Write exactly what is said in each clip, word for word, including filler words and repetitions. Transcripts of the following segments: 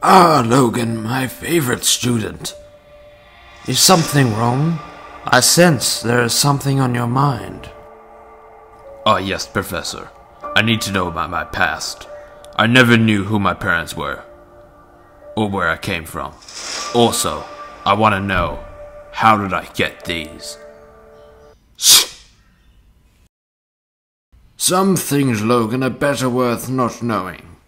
Ah, Logan, my favorite student. Is something wrong? I sense there is something on your mind. Ah, yes, Professor. I need to know about my past. I never knew who my parents were, or where I came from. Also, I want to know, how did I get these? Some things, Logan, are better worth not knowing.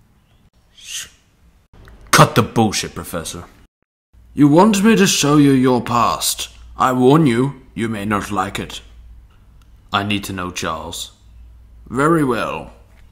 Cut the bullshit, Professor. You want me to show you your past. I warn you, you may not like it. I need to know, Charles. Very well.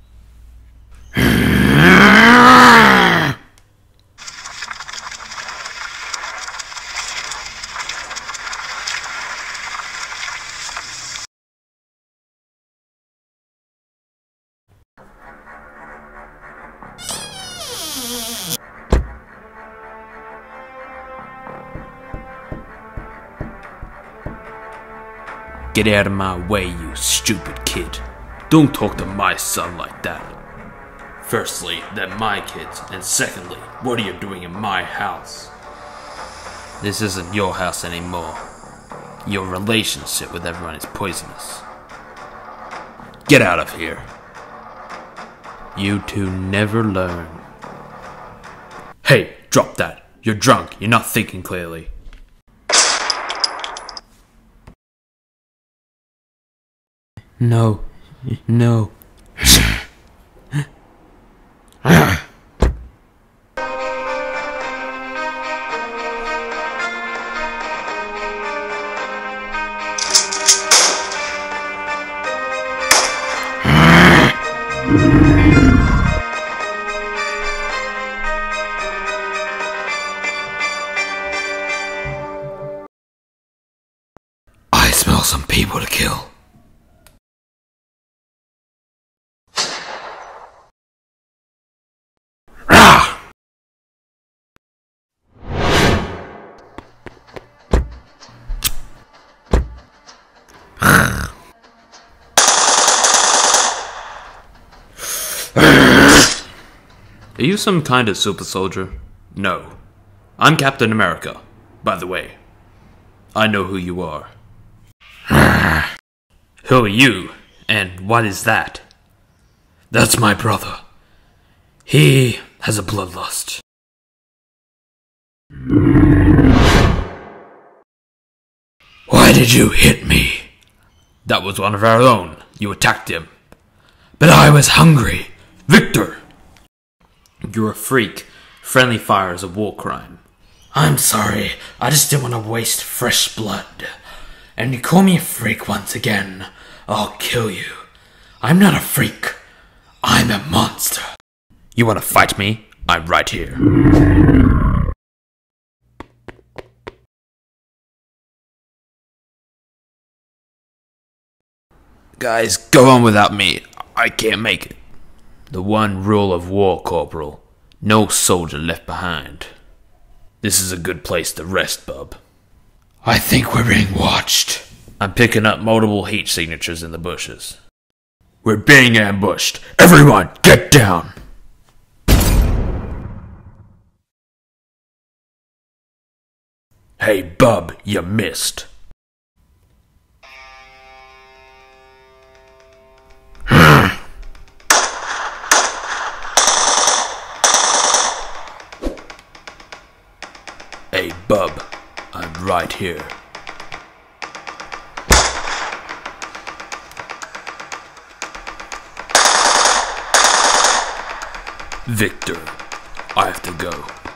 Get out of my way, you stupid kid. Don't talk to my son like that. Firstly, they're my kids, and secondly, what are you doing in my house? This isn't your house anymore. Your relationship with everyone is poisonous. Get out of here. You two never learn. Hey, drop that. You're drunk. You're not thinking clearly. No. No. I smell some people to kill. Are you some kind of super soldier? No. I'm Captain America, by the way. I know who you are. Who are you? And what is that? That's my brother. He has a bloodlust. Why did you hit me? That was one of our own. You attacked him. But I was hungry. Victor! You're a freak. Friendly fire is a war crime. I'm sorry. I just didn't want to waste fresh blood. And you call me a freak once again, I'll kill you. I'm not a freak. I'm a monster. You want to fight me? I'm right here. Guys, go on without me. I can't make it. The one rule of war, Corporal. No soldier left behind. This is a good place to rest, bub. I think we're being watched. I'm picking up multiple heat signatures in the bushes. We're being ambushed. Everyone, get down! Hey, bub, you missed. Hey, bub, I'm right here. Victor, I have to go.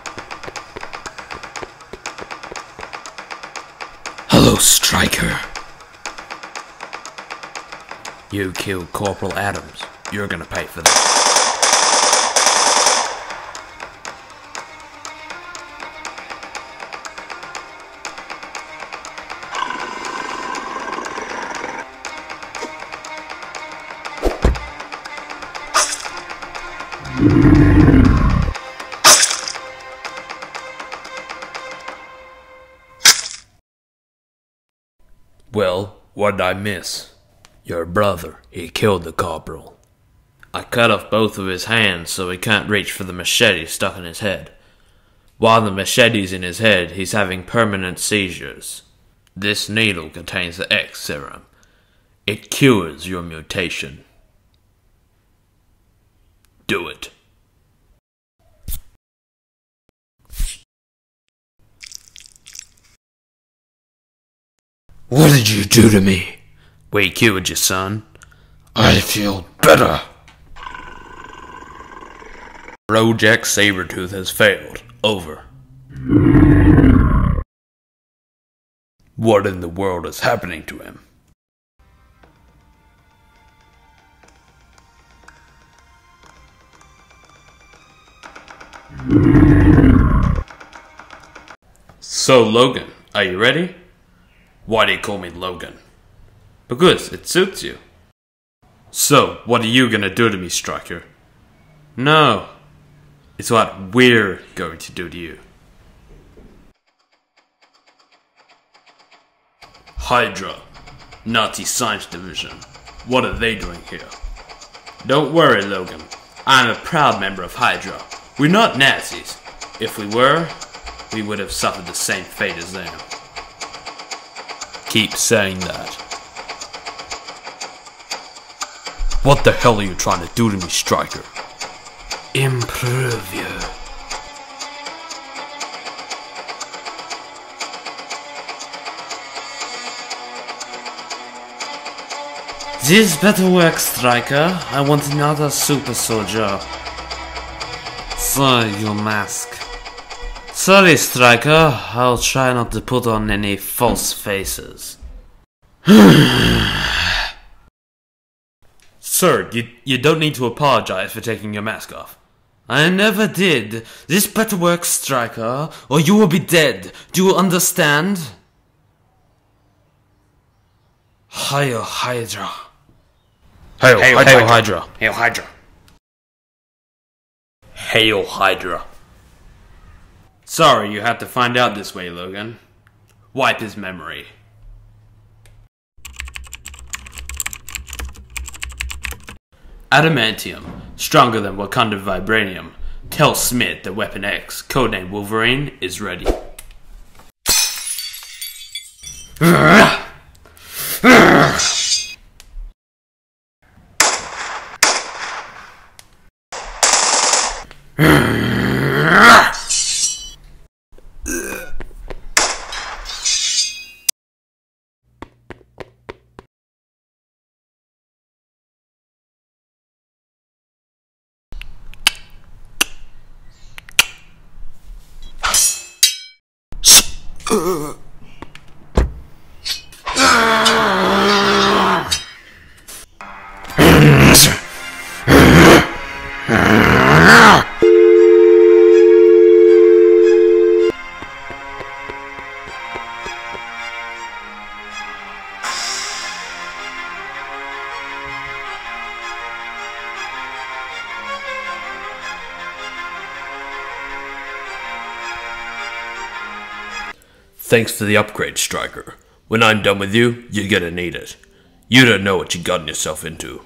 Hello, Stryker. You killed Corporal Adams. You're gonna pay for that. Well, what did I miss? Your brother, he killed the corporal. I cut off both of his hands so he can't reach for the machete stuck in his head. While the machete's in his head, he's having permanent seizures. This needle contains the X serum. It cures your mutation. Do it. What did you do to me? We cured you, son. I feel better. Project Sabretooth has failed. Over. What in the world is happening to him? So, Logan, are you ready? Why do you call me Logan? Because it suits you. So, what are you gonna do to me, Stryker? No. It's what we're going to do to you. Hydra. Nazi Science Division. What are they doing here? Don't worry, Logan. I'm a proud member of Hydra. We're not Nazis. If we were, we would have suffered the same fate as them. Keep saying that. What the hell are you trying to do to me, Stryker? Improve you. This better work, Stryker. I want another super soldier. So, your mask. Sorry, Stryker. I'll try not to put on any false faces. Sir, you, you don't need to apologize for taking your mask off. I never did. This better work, Stryker, or you will be dead. Do you understand? Hail Hydra. Hail, Hail, Hydra. Hail Hydra. Hail Hydra. Hail Hydra. Sorry you had to find out this way, Logan. Wipe his memory. Adamantium, stronger than Wakanda Vibranium. Tell Smith that Weapon X, codenamed Wolverine, is ready. Thanks for the upgrade, Stryker. When I'm done with you, you're gonna need it. You don't know what you gotten yourself into.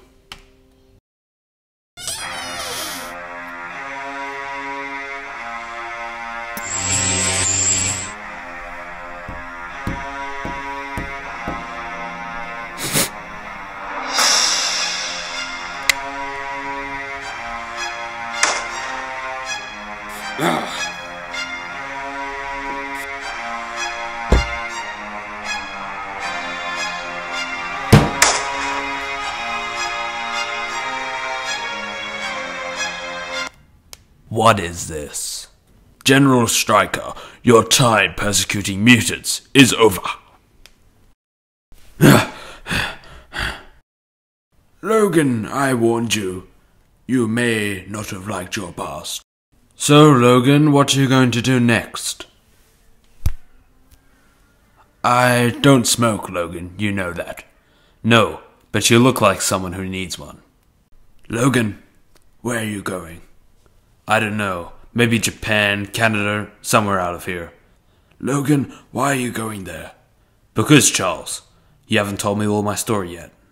What is this? General Stryker, your time persecuting mutants is over. Logan, I warned you. You may not have liked your past. So, Logan, what are you going to do next? I don't smoke, Logan, you know that. No, but you look like someone who needs one. Logan, where are you going? I don't know. Maybe Japan, Canada, somewhere out of here. Logan, why are you going there? Because, Charles, you haven't told me all my story yet.